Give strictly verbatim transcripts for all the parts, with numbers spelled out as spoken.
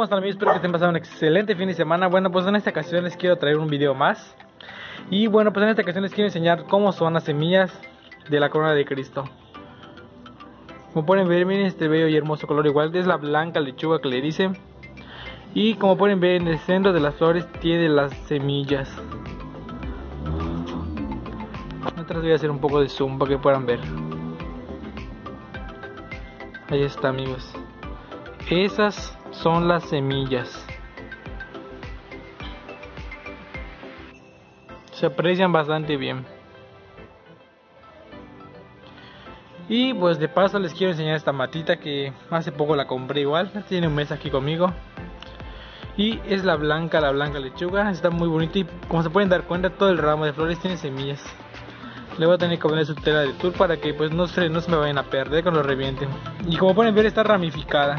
¿cómo están amigos? Espero que estén pasando un excelente fin de semana. Bueno, pues en esta ocasión les quiero traer un video más. Y bueno, pues en esta ocasión les quiero enseñar cómo son las semillas de la corona de Cristo. Como pueden ver, miren este bello y hermoso color, igual es la blanca lechuga que le dicen. Y como pueden ver, en el centro de las flores tiene las semillas. Mientras voy a hacer un poco de zoom para que puedan ver. Ahí está amigos. Esas son las semillas. Se aprecian bastante bien. Y pues de paso les quiero enseñar esta matita que hace poco la compré igual. Tiene un mes aquí conmigo. Y es la blanca, la blanca lechuga. Está muy bonita y como se pueden dar cuenta, todo el ramo de flores tiene semillas. Le voy a tener que poner su tela de tour para que pues no se, no se me vayan a perder cuando revienten. Y como pueden ver, está ramificada.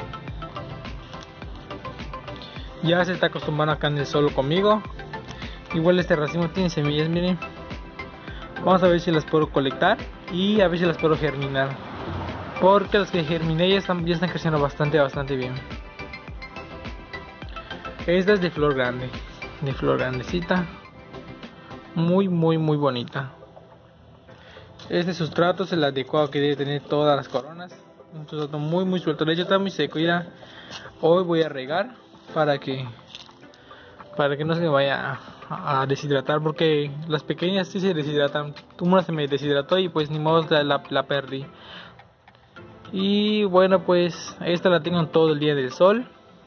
Ya se está acostumbrando acá en el sol conmigo. Igual este racimo tiene semillas, miren. Vamos a ver si las puedo colectar y a ver si las puedo germinar. Porque las que germiné ya están, ya están creciendo bastante, bastante bien. Esta es de flor grande, de flor grandecita. Muy, muy, muy bonita. Este sustrato es el adecuado que debe tener todas las coronas. Un sustrato muy, muy suelto. De hecho está muy seco. Mira, hoy voy a regar para que, para que no se me vaya a, a deshidratar. Porque las pequeñas sí se deshidratan. Una se me deshidrató y pues ni modo la, la, la perdí. Y bueno, pues esta la tengo todo el día del sol.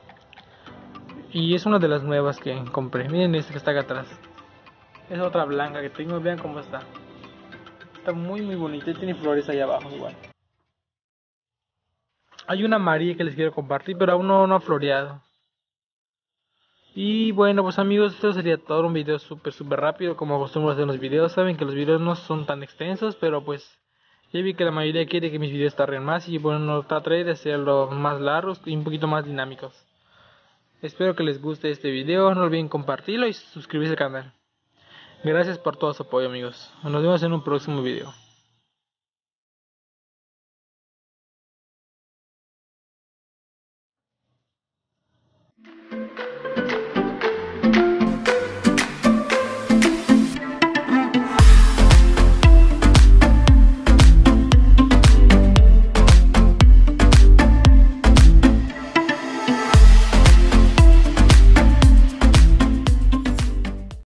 Y es una de las nuevas que compré. Miren esta que está acá atrás. Es otra blanca que tengo. Vean cómo está. Está muy muy bonita y tiene flores ahí abajo igual. Hay una amarilla que les quiero compartir, pero aún no, no ha floreado. Y bueno pues amigos, esto sería todo, un video súper súper rápido como acostumbro a hacer los videos. Saben que los videos no son tan extensos, pero pues ya vi que la mayoría quiere que mis videos tarden más. Y bueno, trataré de hacerlo más largos y un poquito más dinámicos. Espero que les guste este video, no olviden compartirlo y suscribirse al canal. Gracias por todo su apoyo amigos, nos vemos en un próximo video.